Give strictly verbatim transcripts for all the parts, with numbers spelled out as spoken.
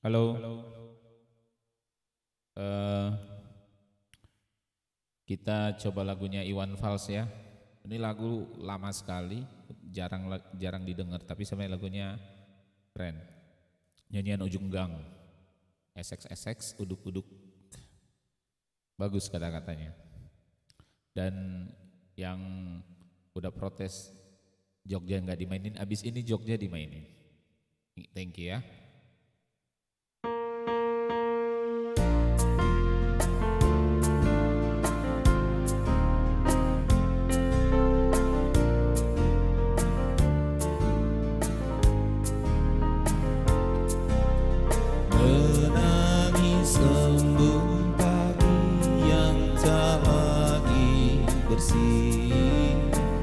Halo, eh, kita coba lagunya Iwan Fals ya. Ini lagu lama sekali, jarang jarang didengar, tapi sebenarnya lagunya keren. Nyanyian Ujung Gang, S X S X, uduk-uduk, bagus kata-katanya. Dan yang udah protes Jogja nggak dimainin, abis ini Jogja dimainin. Thank you ya. Menangis embun pagi yang tak lagi bersih,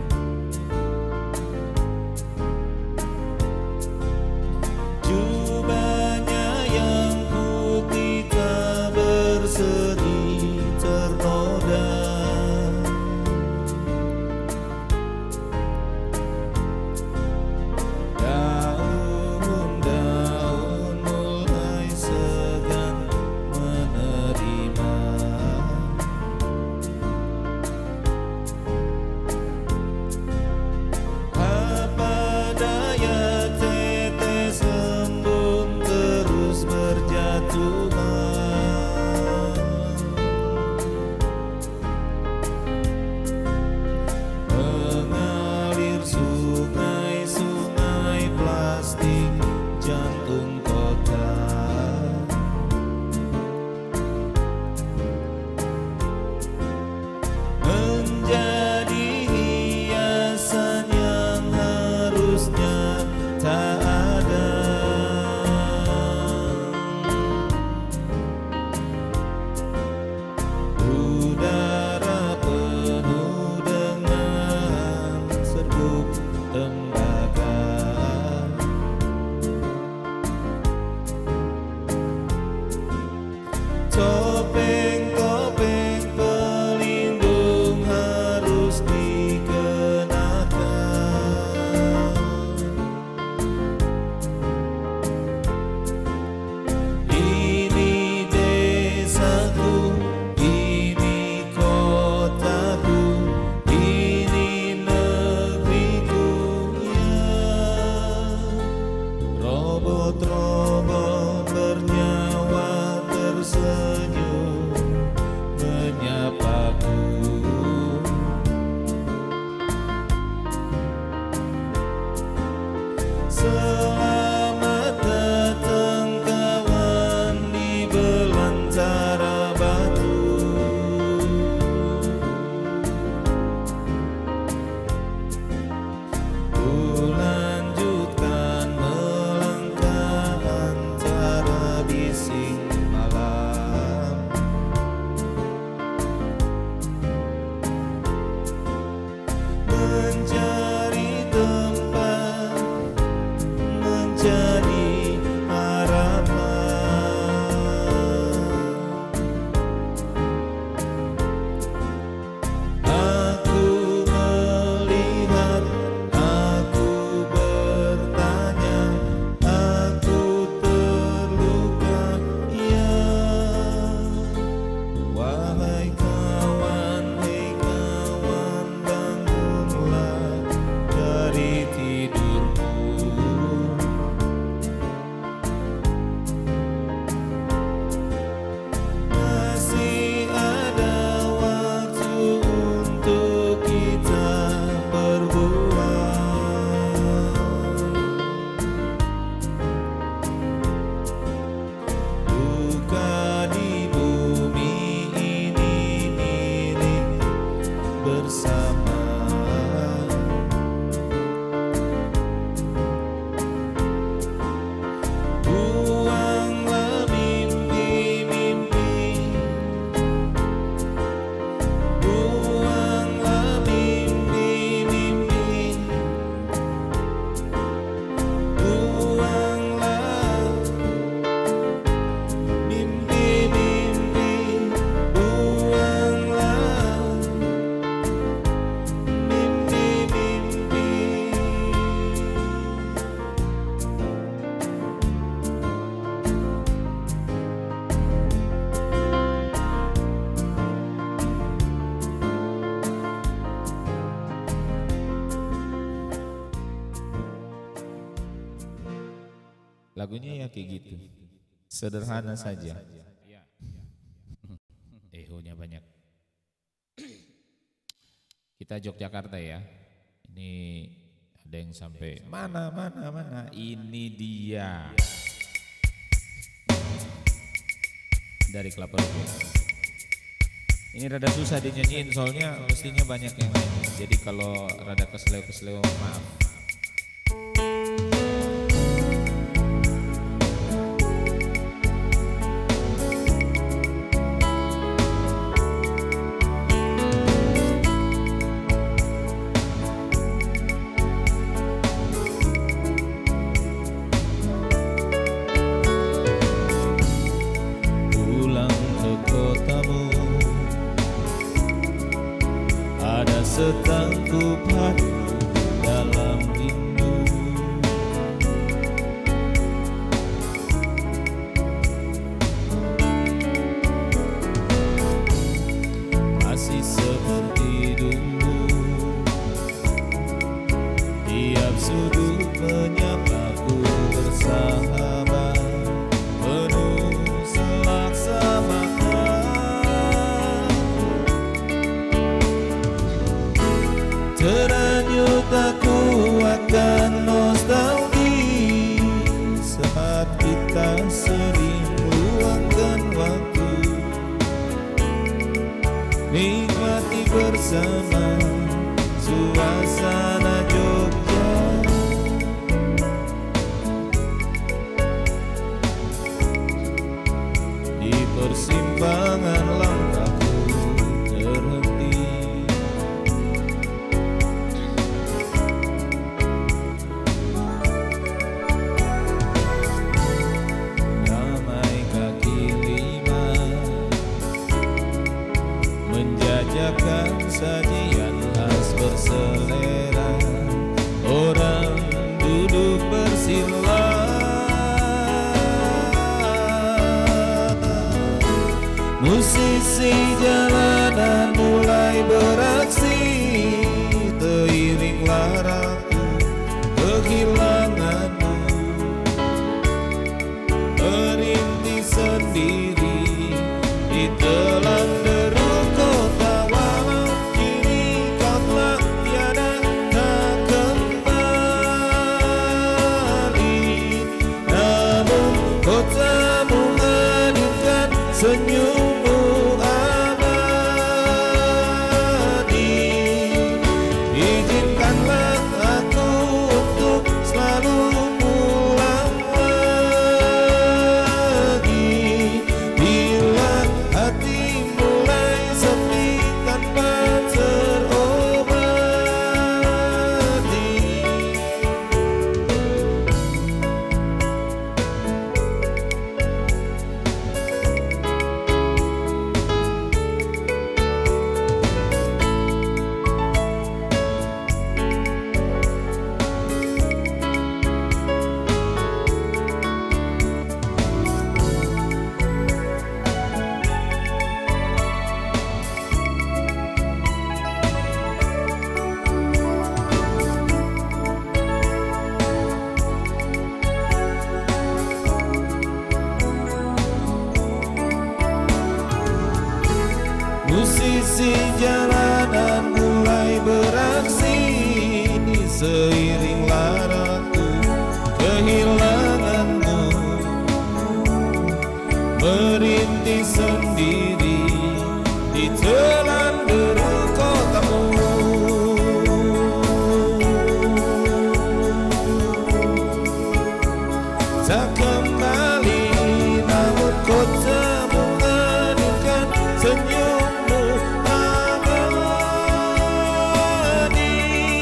jubahnya yang putih tak berseri ternoda. Daun-daun mulai segan menerima apa daya, tetes embun terus berjatuhan, mengalir sungai-sungai plastik jantung kota. Menjadi hiasan yang harusnya tak ada. Udara penuh dengan serbuk tembaga. Topeng-topeng pelindung harus dikenakan. Ini desaku, ini kotaku, ini negeriku ya. Robot-robot bernyawa tersenyum menyapaku. Selamat datang kawan di belantara batu. Ku lanjutkan melangkah Lagunya ya kayak gitu, sederhana saja. Ehonya banyak. Kita Yogyakarta ya. Ini ada yang sampai mana mana mana. Ini dia dari Kelapa Rugi. Ini rada susah dinyanyiin soalnya mestinya banyak yang main. Jadi kalau rada keseleo-keseleo maaf. Setangkup hati dalam rindu, masih seperti dulu, tiap sudut menyapaku bersahabat, penuh selaksana. Teranyut aku akan nostalgia saat kita sering luangkan waktu, nikmati bersama suasana Jogja. Di persimpangan langkahku terhenti, menjajakan sajian khas berselera, orang duduk bersila, musisi jalanan mulai beraksi, teriringlah ragu kehilanganmu, merintih sendiri di telan deru kota, walau kini kau telah tiada tak kembali, namun kotamu hadirkan senyummu abadi. Izinkanlah aku untuk selalu pulang lagi, bila hati mulai sepi tanpa terobati. Musisi jalanan mulai beraksi, seiringlah ragu kehilanganmu, merintih sendiri di telan deru kotamu. Tak kembali, namun kotamu hadirkan senyummu abadi.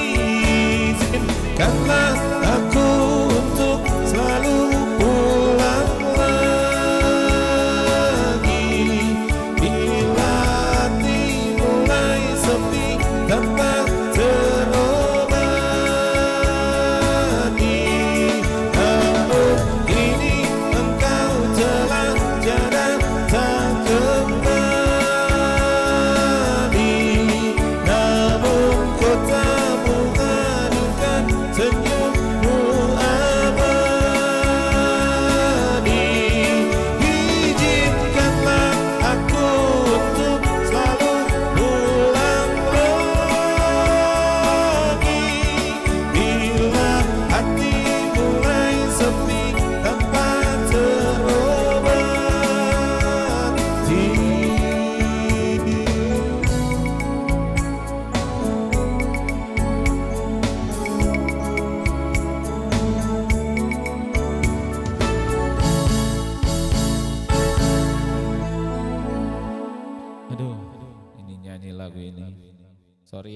Izinkanlah aku untuk selalu pulang lagi, bila hati mulai sepi tanpa terobati, namun kini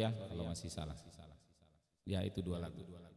sorry ya kalau masih salah. Ya itu dua lagu.